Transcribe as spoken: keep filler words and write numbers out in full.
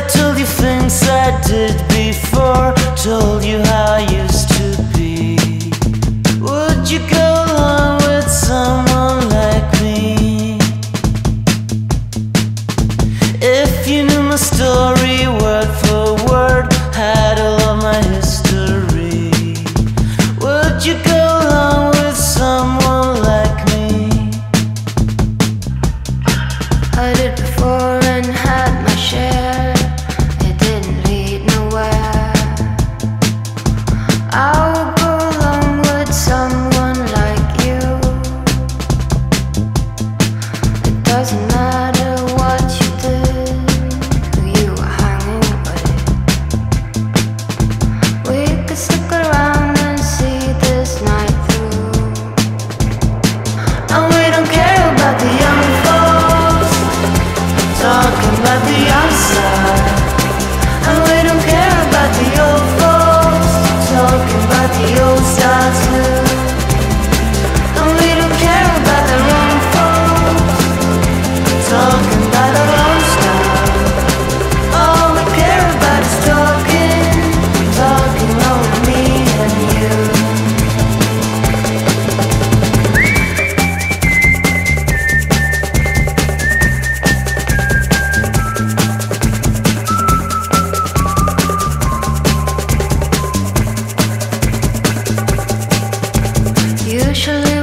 told you things I did before, told you how I used to be. Would you go along with someone like me? If you knew my story word for word, had all of my history, would you go along with someone like me? I did before and had my share. It didn't lead nowhere. I would go along with someone like you. It doesn't matter what you did, who you were hanging with. We could stick around and see this night through. And we don't care about the young folks talking about the outside, and we don't care about the old folks talking about the old style too. And we don't care about the wrong folks talking about our own style. All we care about is talking, talking over me and you. Usually